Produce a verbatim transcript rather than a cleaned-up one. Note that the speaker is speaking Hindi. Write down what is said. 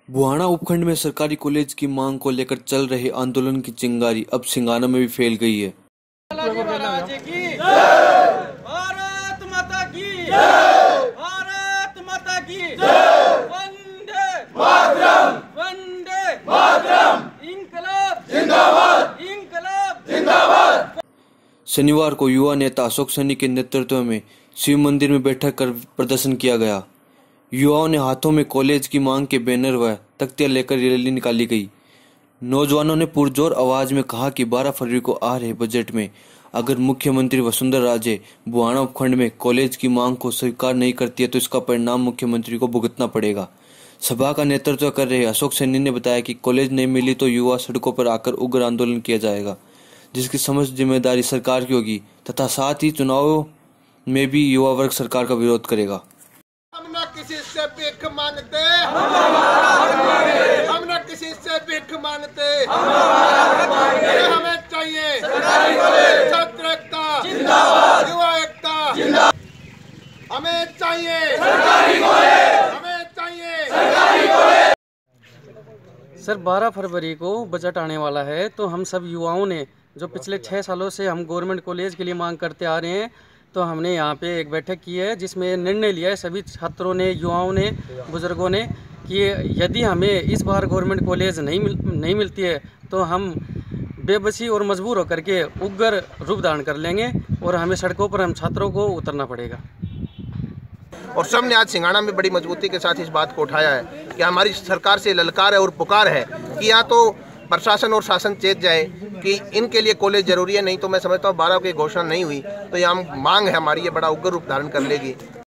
बुहाना उपखंड में सरकारी कॉलेज की मांग को लेकर चल रहे आंदोलन की चिंगारी अब सिंगाना में भी फैल गई है। भारत माता की भारत माता की वंदे मातरम वंदे मातरम इंकलाब जिंदाबाद इंकलाब जिंदाबाद। शनिवार को युवा नेता अशोक सैनी के नेतृत्व में शिव मंदिर में बैठक कर प्रदर्शन किया गया। युवाओं ने हाथों में कॉलेज की मांग के बैनर व तख्तियां लेकर रैली निकाली गई। नौजवानों ने पुरजोर आवाज में कहा कि बारह फरवरी को आ रहे बजट में अगर मुख्यमंत्री वसुंधरा राजे बुहाना उपखंड में कॉलेज की मांग को स्वीकार नहीं करती है तो इसका परिणाम मुख्यमंत्री को भुगतना पड़ेगा। सभा का नेतृत्व कर रहे अशोक सैनी ने बताया कि कॉलेज नहीं मिली तो युवा सड़कों पर आकर उग्र आंदोलन किया जाएगा, जिसकी समस्त जिम्मेदारी सरकार की होगी तथा साथ ही चुनावों में भी युवा वर्ग सरकार का विरोध करेगा। हम न किसी से भीख मांगते, हम न किसी से भीख मांगते, हमें चाहिए छात्र एकता, युवा एकता, हमें चाहिए हमें चाहिए। सर बारह फरवरी को बजट आने वाला है तो हम सब युवाओं ने जो पिछले छः सालों से हम गवर्नमेंट कॉलेज के लिए मांग करते आ रहे हैं, तो हमने यहाँ पे एक बैठक की है जिसमें निर्णय लिया है सभी छात्रों ने, युवाओं ने, बुजुर्गों ने कि यदि हमें इस बार गवर्नमेंट कॉलेज नहीं मिल नहीं मिलती है तो हम बेबसी और मजबूर होकर के उग्र रूप धारण कर लेंगे और हमें सड़कों पर हम छात्रों को उतरना पड़ेगा। और सबने आज सिंगाना में बड़ी मजबूती के साथ इस बात को उठाया है कि हमारी सरकार से ललकार है और पुकार है कि या तो प्रशासन और शासन चेत जाए कि इनके लिए कॉलेज जरूरी है, नहीं तो मैं समझता हूँ बारह की घोषणा नहीं हुई तो यह मांग है हमारी ये बड़ा उग्र रूप धारण कर लेगी।